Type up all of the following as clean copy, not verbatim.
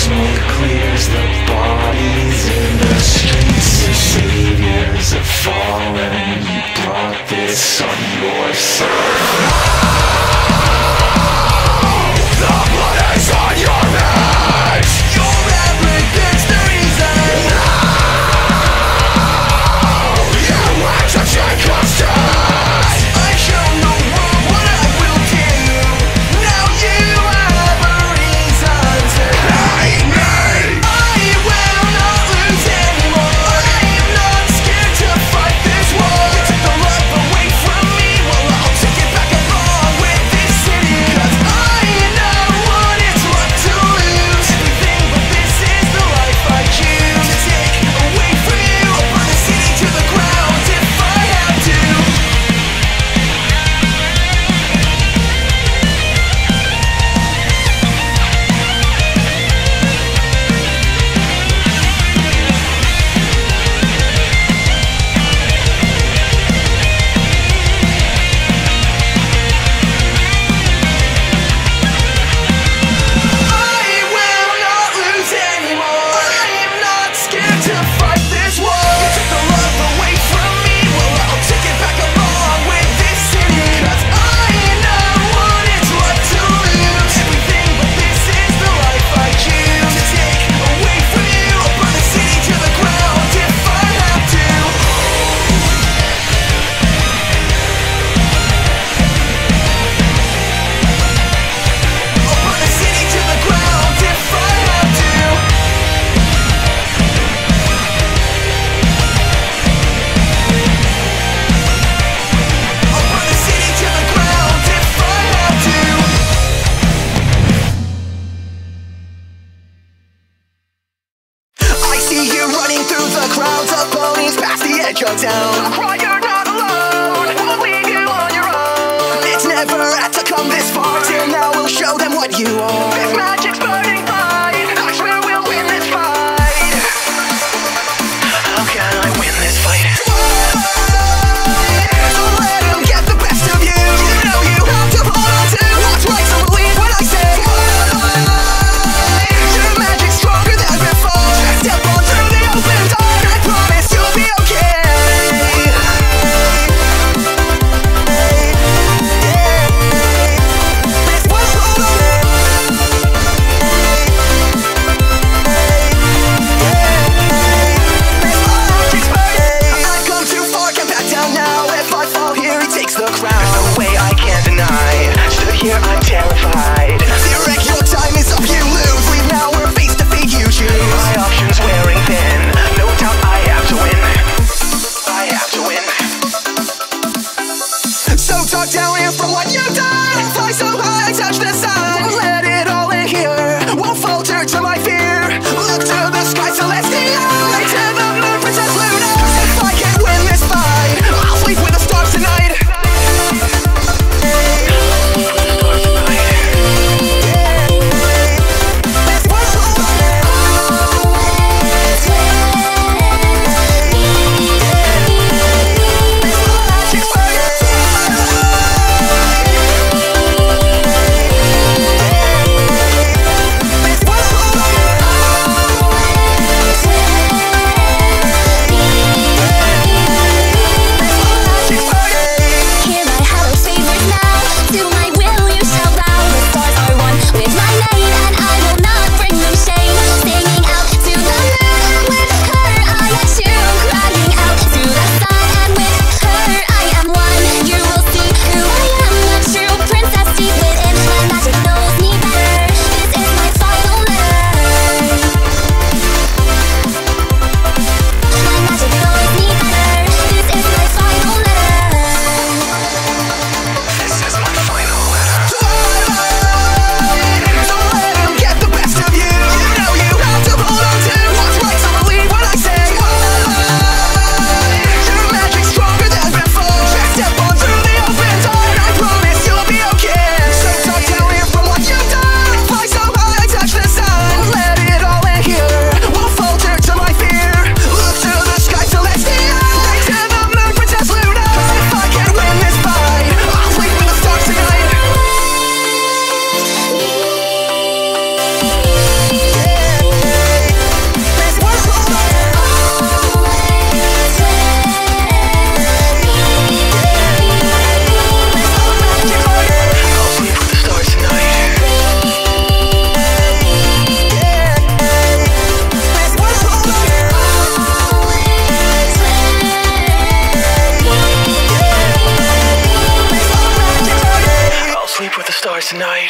smoke clears the bodies in the streets. The saviors have fallen. You brought this on yourself. The blood is on your hands. Your everything's the reason. You want to take us down. I show the world what I will do. Now you have a reason to hate me. I will not lose anymore. I am not scared to fight this war. You took the love away from me. Well, I'll take it back along with this city. 'Cause I know what it's like to lose everything, but this is the life I choose to take away from you. I'll burn the city to the ground if I have to. I will not lose anymore. I am not scared to fight this war. You took the love away from me. Well, I'll take it back along with this city. 'Cause I know what it's like to lose everything, but this is the life I choose to take away from you. I'll burn the city to the ground if I have to. I'll burn the city to the ground if I have to. I'll burn the city to the ground if I have to. I see you running through the crowds of ponies past the edge of town. Cry, you're not alone. Won't leave you on your own. It's never had to come this far. Till now we'll show them what you are. This magic's burning bright. I swear we'll win this fight. How can I win this fight? So let them get the best of you. You know you have to hold on to what's right, so believe what I say. Your magic's stronger than before. Step on through the open door. I promise you'll be okay. I've come too far, can't back down now. If I fall here, he takes the crown. There's no way I can deny. Stood here, I'm terrified. Zurek, your time is up, you lose. Leave now, we're face to face, you choose. My options wearing thin. No doubt I have to win. I have to win. So talk down here for what you've done. Fly so high, touch the sun. Let it all in here. Won't falter to my fear. Look to the sky celestial. Right to the moon, Princess Luna. If I can't win this fight, I'll sleep with the stars tonight. stars tonight.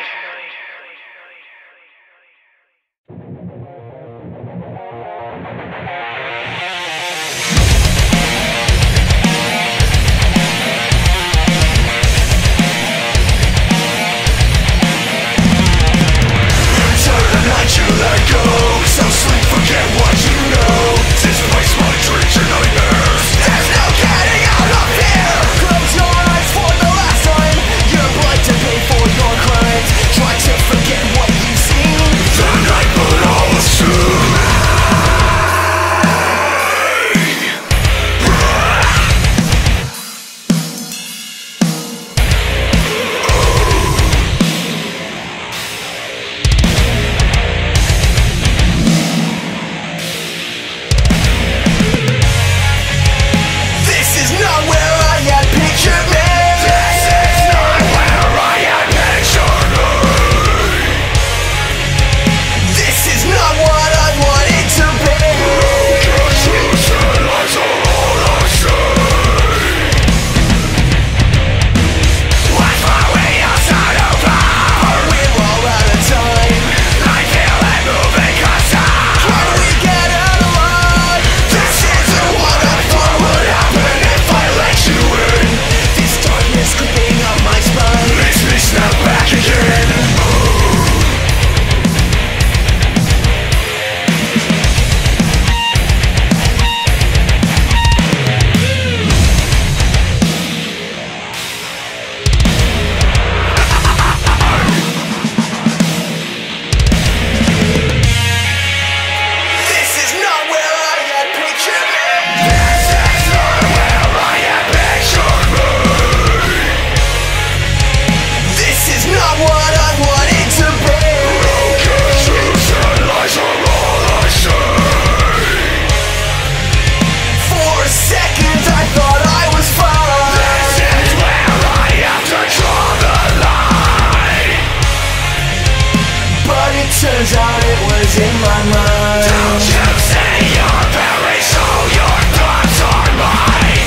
Turns out it was in my mind. Don't you say you're very so your thoughts are mine.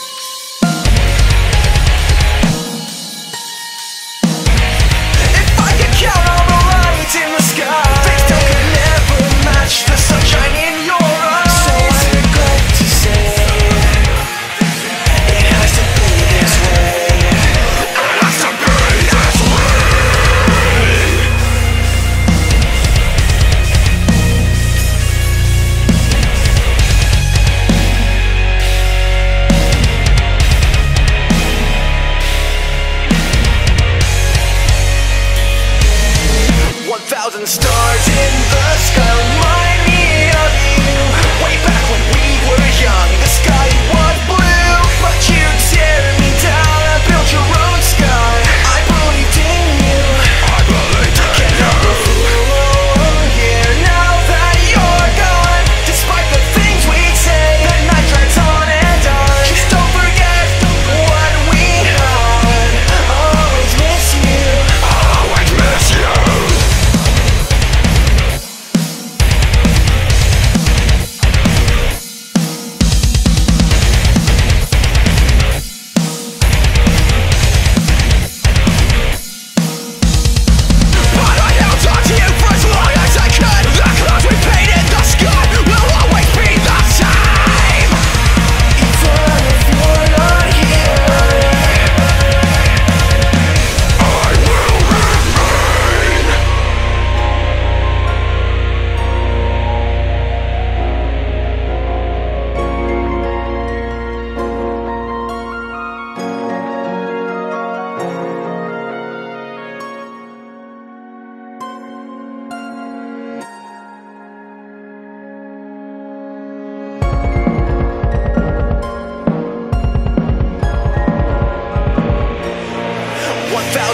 If I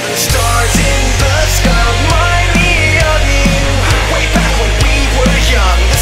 Stars in the sky remind me of you. Way back when we were young.